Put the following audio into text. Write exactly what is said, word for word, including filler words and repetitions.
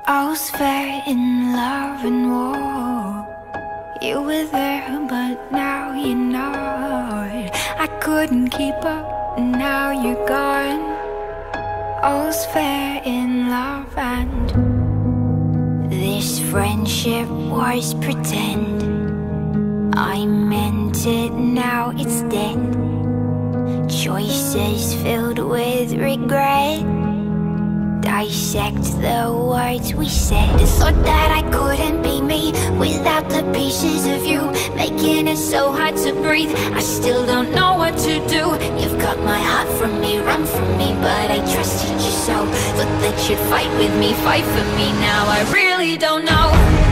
All's fair in love and war. You were there, but now you're not. I couldn't keep up, now you're gone. All's fair in love and this friendship was pretend. I meant it, now it's dead. Choices filled with regret. Dissect the words we said. Thought that I couldn't be me without the pieces of you, making it so hard to breathe. I still don't know what to do. You've got my heart from me, run from me, but I trusted you so. Thought that you'd fight with me, fight for me. Now I really don't know.